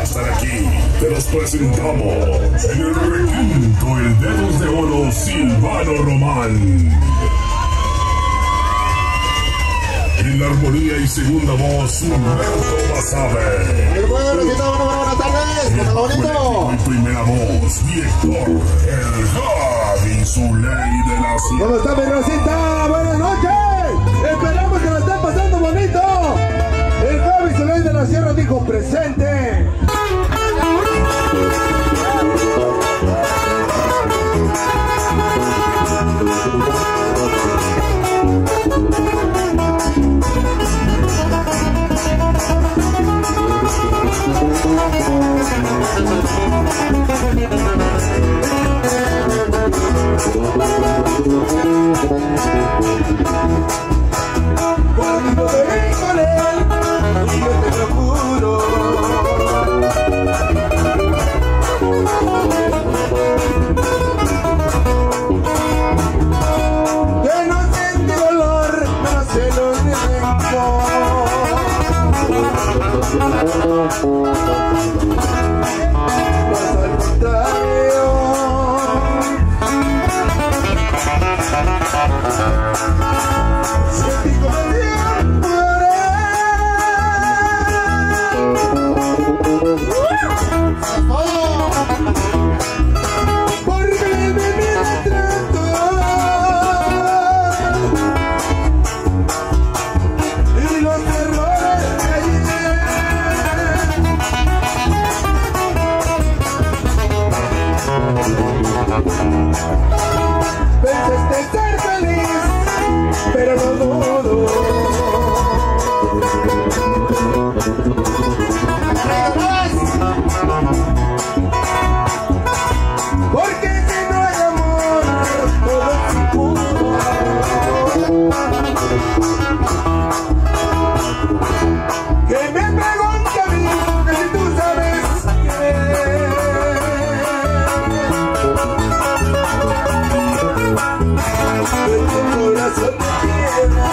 estar aquí, te los presentamos en el requinto El Dedos de Oro, Silvano Román. En la armonía y segunda voz, Humberto Basabe. Buenas tardes, bonito. Y primera voz, Víctor El Javi, su ley de la ciudad. ¿Cómo está mi Rosita? Buenas noches. Esperamos que la estén pasando bonito. El Javi, su ley de la sierra, dijo presente. Cuando te vi con él, y yo te lo juro, que no sentí dolor, no celos ni rencor. Más al contrario, sentí compasión por él, porque él me trató y los errores de ayer. Pensaste ser feliz, pero no dudo. Porque si no hay amor, todo es impuro. Que me pregunte a mí, que si tú sabes que tu corazón te quiere.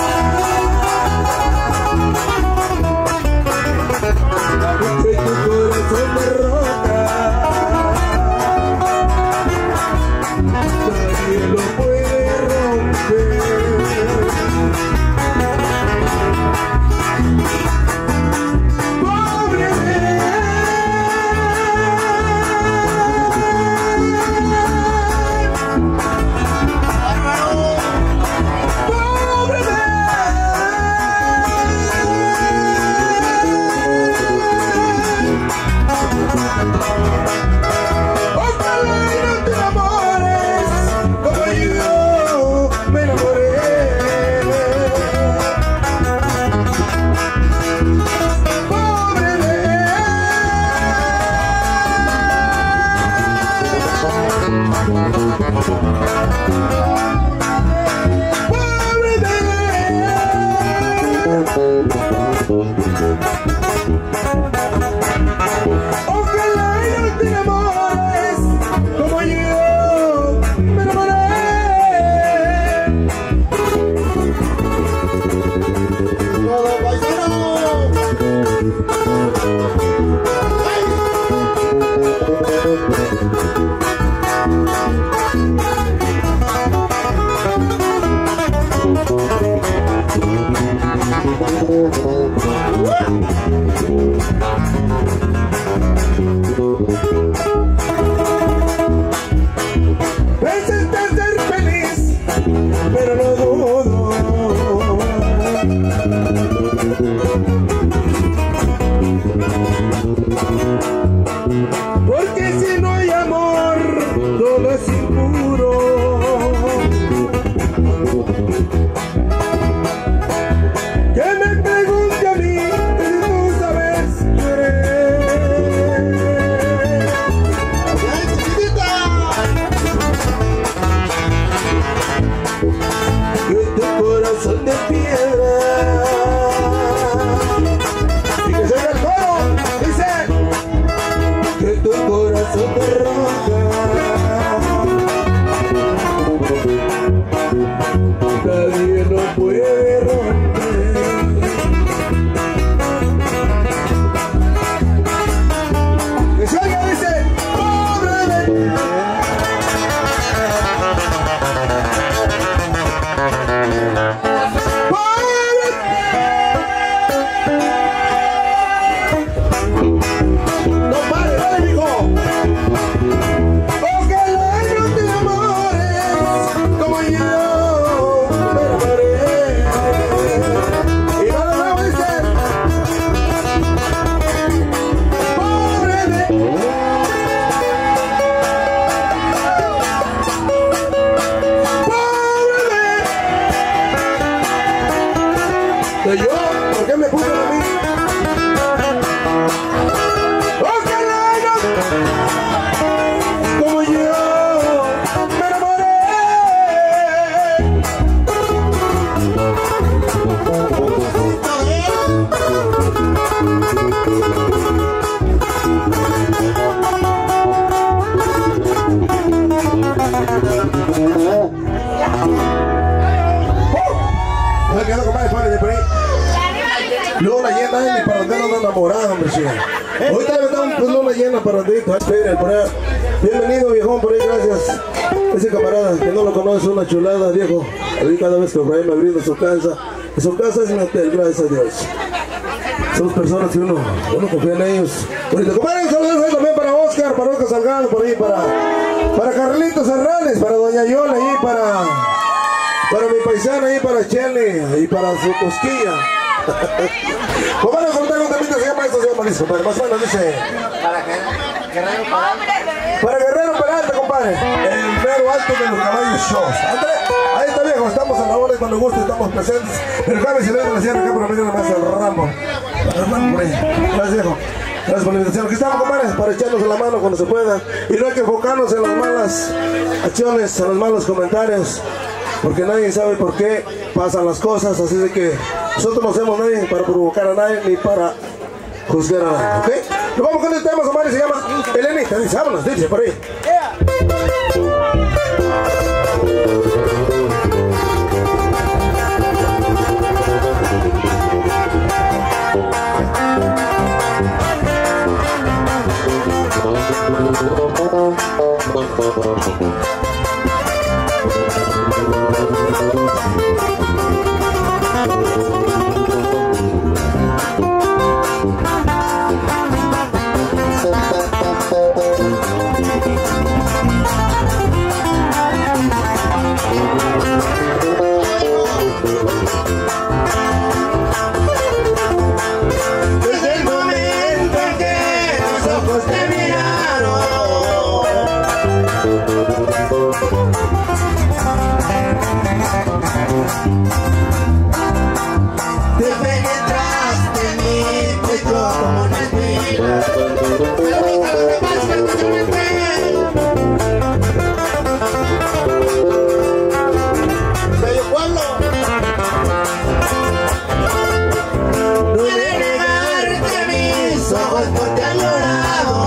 enamorado, hombre, sí. Ahorita le damos pues luna llena para Andrito. Esperen, por allá. Bienvenido, viejón, por ahí, gracias. Ese camarada que no lo conoce, una chulada, viejo. A mí cada vez que por ahí me brinda su casa. Y su casa es mi hotel, gracias a Dios. Son personas que uno confía en ellos. Bonito. Compadre, un saludo también para Oscar Salgado, por ahí, para Carlitos Hernández, para Doña Yola, ahí, para mi paisana, ahí, para Chelly, y para su cosquilla. Compadre, un temita se llama esto, se llama listo, compadre. Más o menos dice. Para Guerrero Peralta, compadre. El mero alto de los caballos shows. André, ahí está, viejo, estamos a la hora y cuando guste estamos presentes. El Javi Silvestre de la Sierra, acá por medio de la mesa, el Rambo. Gracias, viejo. Gracias por la invitación. Aquí estamos, compadres, para echarnos la mano cuando se pueda. Y no hay que enfocarnos en las malas acciones, en los malos comentarios, porque nadie sabe por qué pasan las cosas. Así de que nosotros no somos nadie para provocar a nadie ni para juzgar a nadie, ¿ok? Nos vamos con el tema, compadre, se llama Elenita. Dice, vámonos, dice por ahí. Desde el momento en que los ojos te miraron, te penetraste en mi pecho como una espina. Bello pueblo. No he de negarte mis ojos porque han llorado.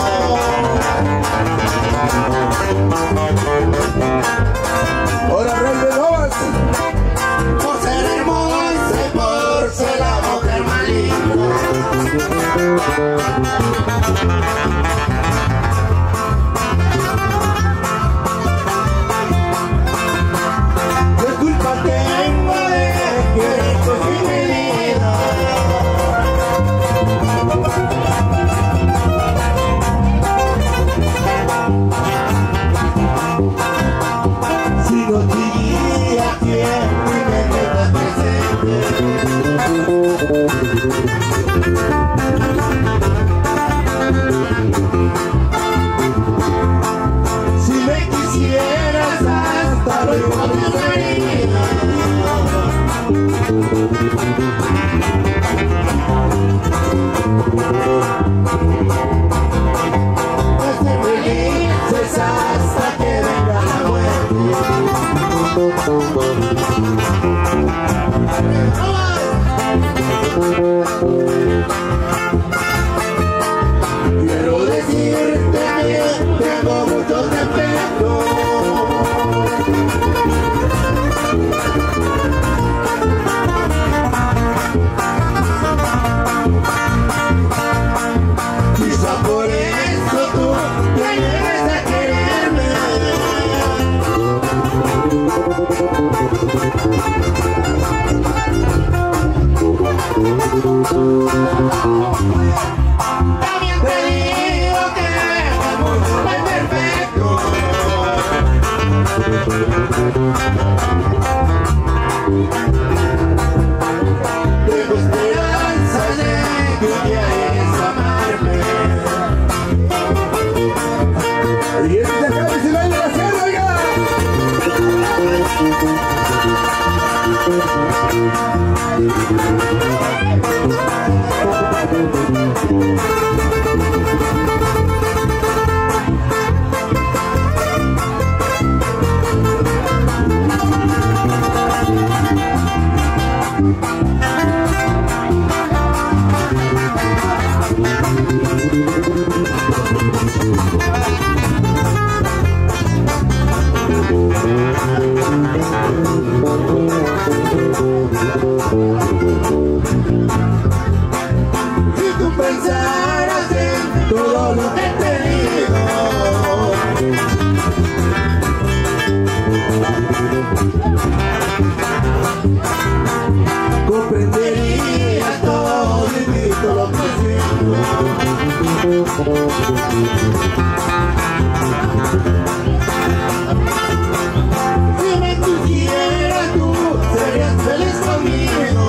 Ahora, Rey de Novas. Por ser hermosa y por ser la mujer maligna. ¿Qué culpa tengo de querer coger mi vida? Si no diría que mi mente está presente. todo lo que te digo. Comprendería todo lo que siento. Si me quisieras tú, serías feliz conmigo.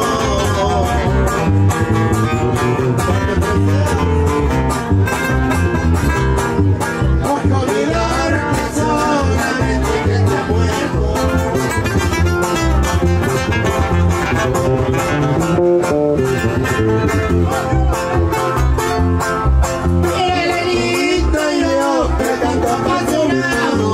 Porque olvidarte solamente que te muero. Miguelito y yo, que tanto apasionado.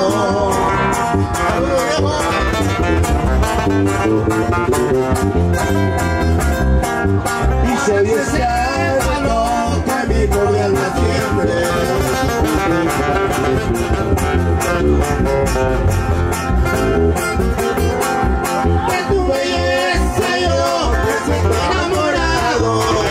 Y soy ese hermano que mi pobre alma siempre. De tu belleza yo me siento enamorado.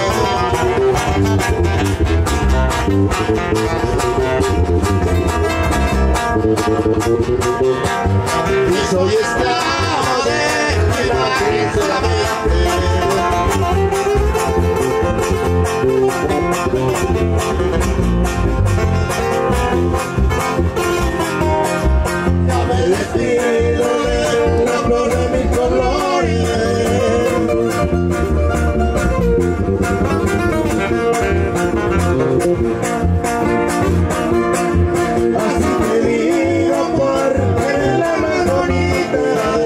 Y soy esclavo de tu imagen solamente. Ya me despido de la flor de mis colores. Así te digo porque eres la más bonita.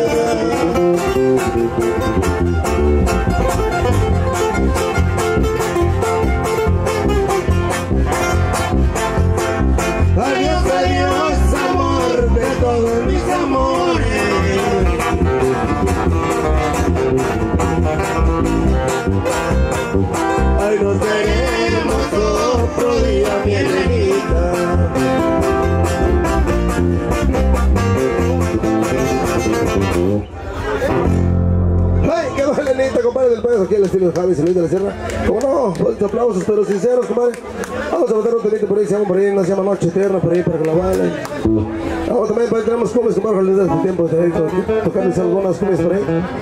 Adiós, adiós, amor de todos mis amores. Ay, nos veremos otro día, mi Elenita. Ay, quedó Elenita, compadre del país, aquí al estilo de Javi Silvio de la Sierra. Como no, fuertes aplausos, pero sinceros, compadre. Vamos a botar un temito por ahí, se llama por ahí, no se llama Noche Eterna, por ahí para que la bailen. Vamos también, por ahí tenemos cumbias, compadre, les da este tiempo de tocarles algunas cumbias por ahí.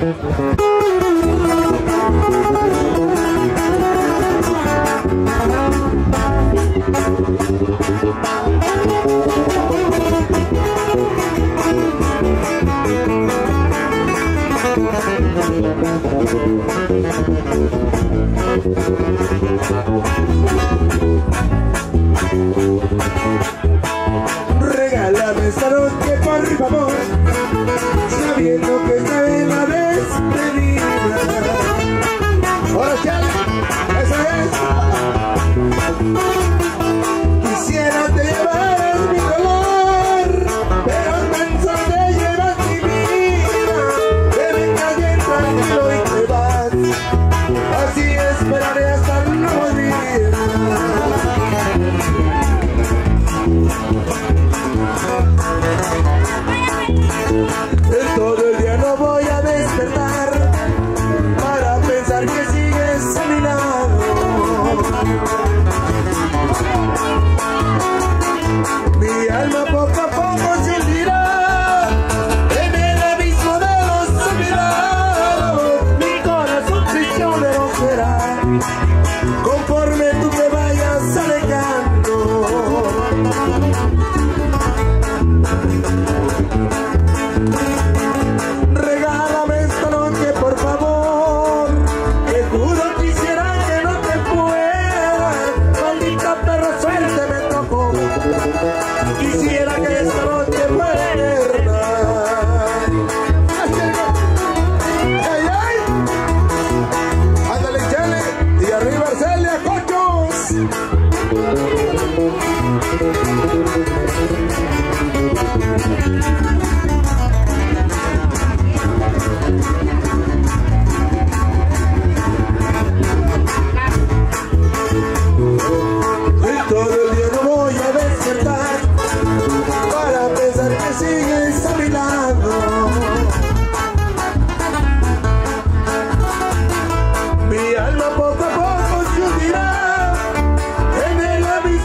Regálame esta noche, por favor, sabiendo que esta es la despedida. Ahora, chale, esa es. Quisiera te llevaras mi dolor, pero manso te llevas mi vida. Te vengas bien tranquilo y te vas, así esperaré hasta el nuevo día. Todo el día no voy a despertar para pensar que sigues a mi lado. Mi alma poco a poco se hundirá en el abismo de los olvidados. Mi corazón prisionero será conforme tú te vayas alejando. Regálame esta noche, por favor, que juro quisiera que no te fueras. Maldita perra suerte me tocó. Quisiera que esta noche fuera eterna. ¡Ay, ay! ¡Ándale, chale! ¡Y arriba Arcelia, cochos! Y todo el día no voy a despertar para pensar que sigues a mi lado. Mi alma poco a poco se hundirá en el abismo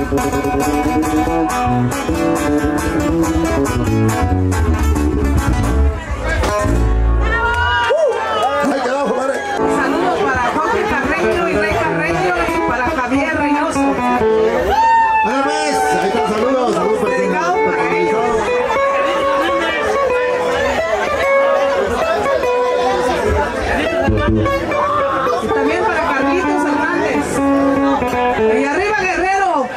Saludos para Jorge Carreño y Rey Carreño y para Javier Reynoso. Ahí están, saludos. Dedicado para ellos. Y también para Carlitos Hernández. Y arriba Guerrero.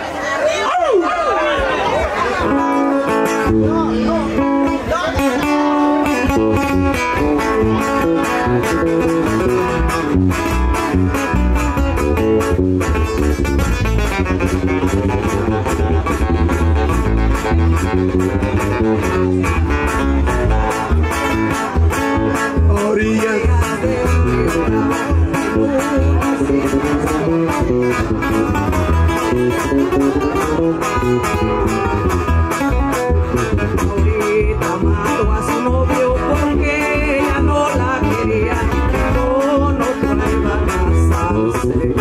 Ahorita mató a su novio porque ella no la quería, con otro la iba a casarse.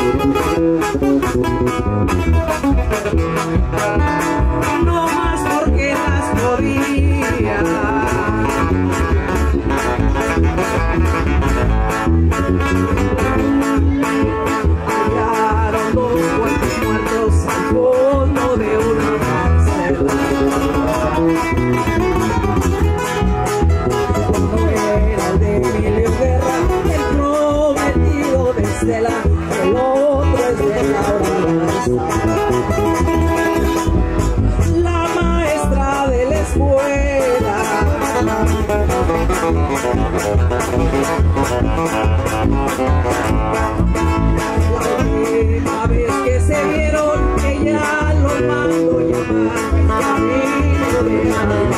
No más porque las podía. Hallaron dos cuerpos muertos al fondo de una parcela. Uno era el de Emilio Guerra, el prometido de Estela, el otro es de Laura Garza, la maestra de la escuela. La última vez que se vieron, ella los mandó llamar camino de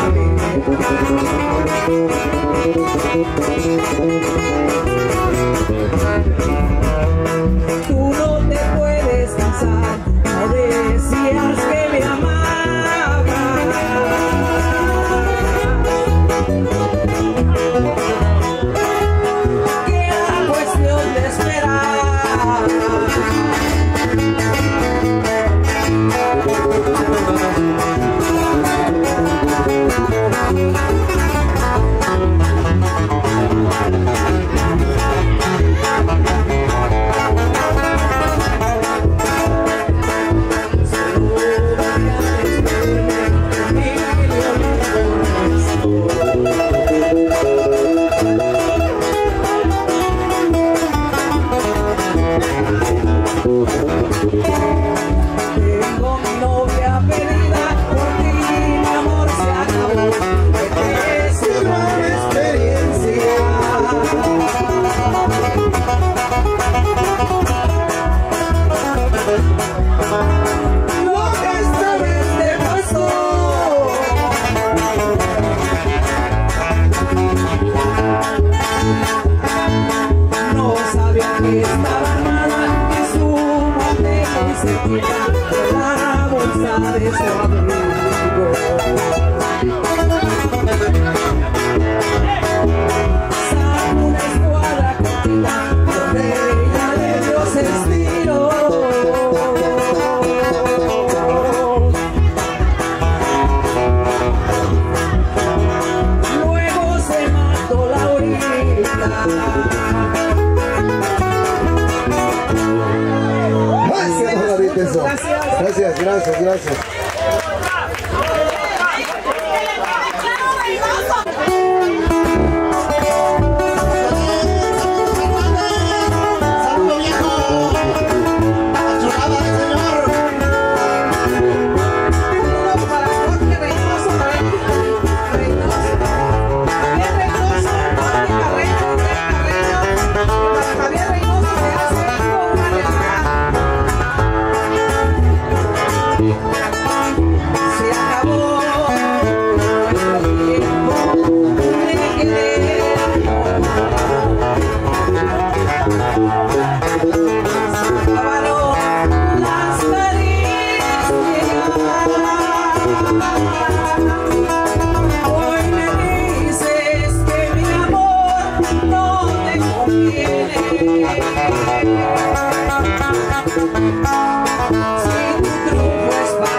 Tú no te puedes casar, no decías que me amabas. Queda cuestión de esperar. Tengo mi novia perdida, por ti mi amor se acabó, que te sirva de experiencia. Lo que esta vez te pasó, no sabía que estaba armada, que su muerte se quita de la bolsa de su abrigo. Saca una escuadra cortita donde ella le dio seis tiros. Luego se mató Laurita. Gracias. Si tu truco es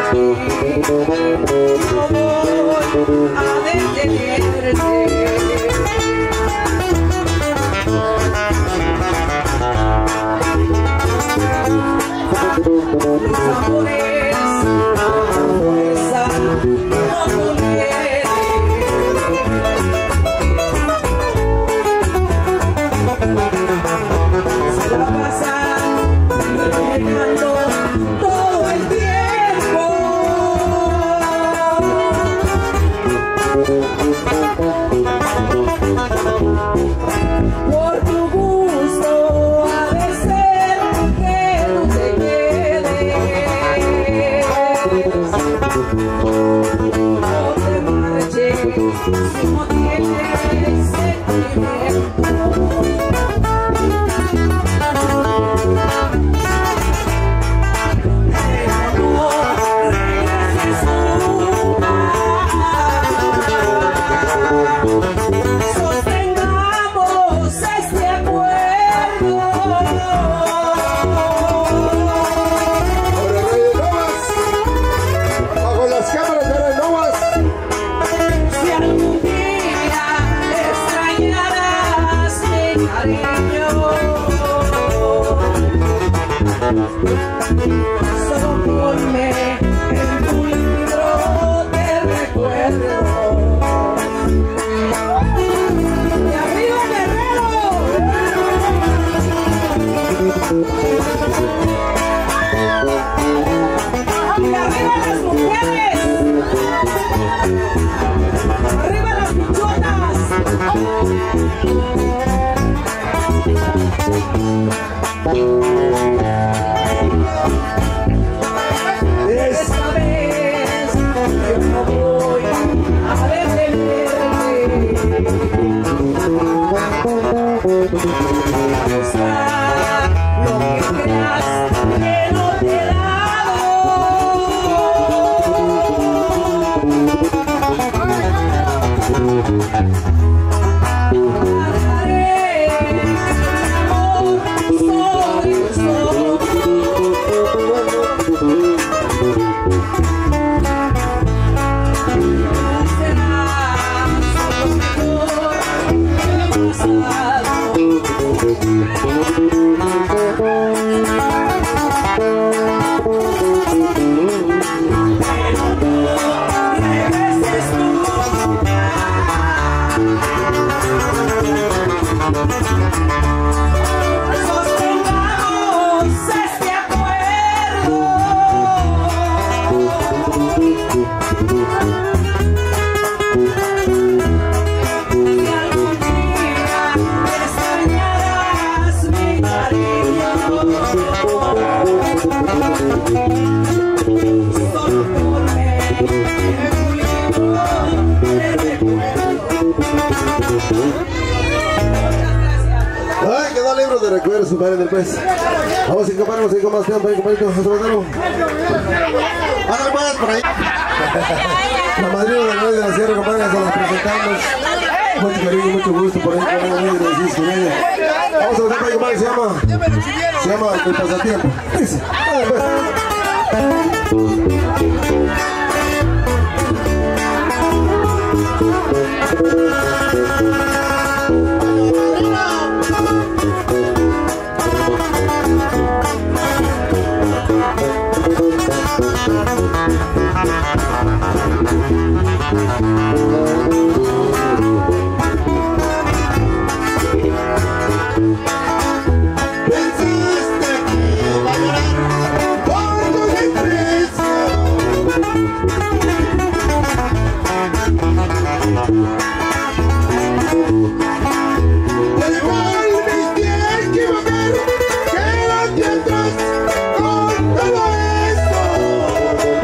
Ay, quedó libro de recuerdos, compadre del pez. Vamos a encaparnos ahí con más tiempo, ahí, compadrito, nuestro bandero. Ándale pues, por ahí. La madrina de la de la sierra, compadre, se las presentamos. Mucho cariño, mucho gusto por ahí, compadre, muy agradecidos con ella. Vamos a ver, compadre, se llama El Pasatiempo. Dice, ándale pues. Con todo esto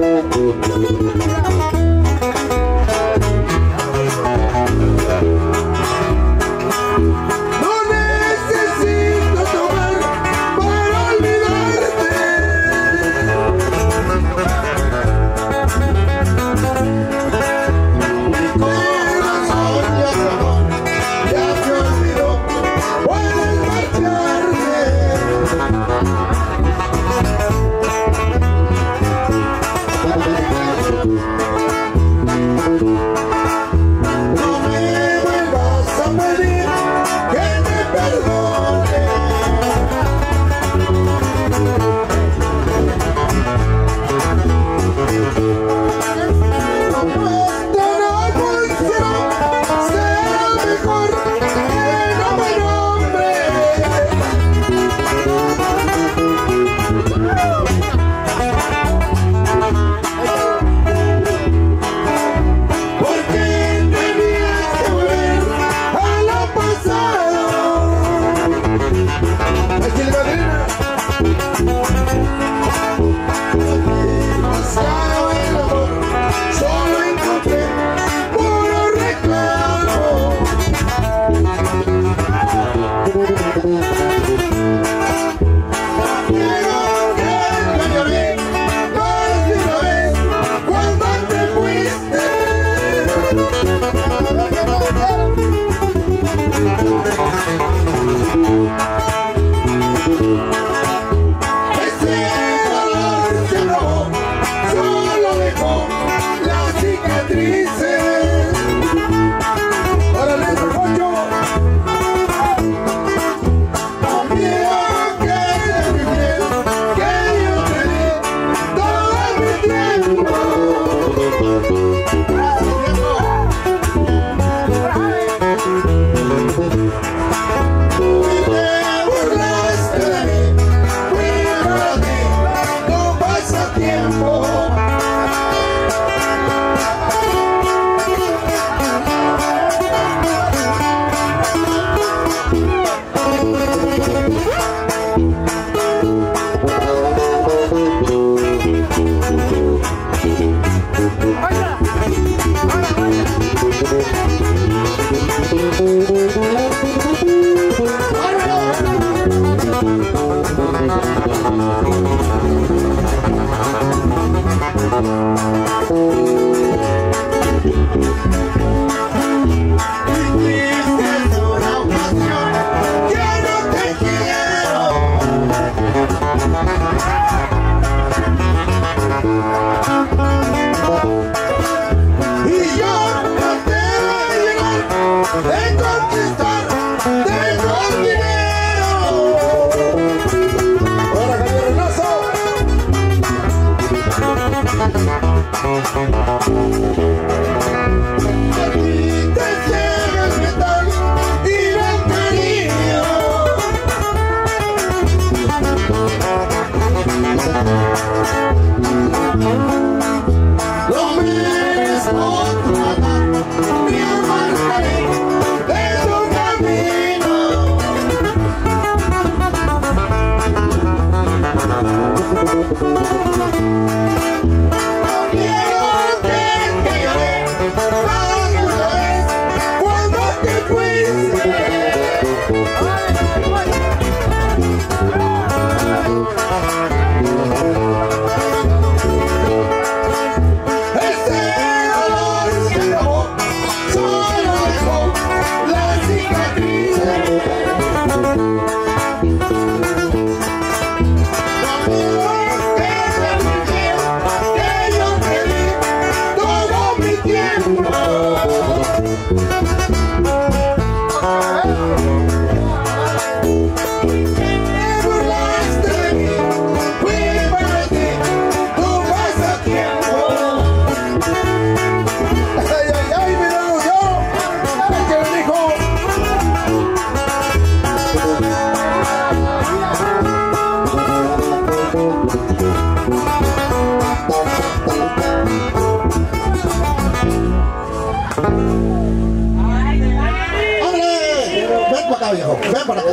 Ven para acá, viejo. Ven para acá.